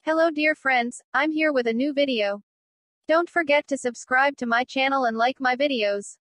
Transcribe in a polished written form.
Hello dear friends, I'm here with a new video. Don't forget to subscribe to my channel and like my videos.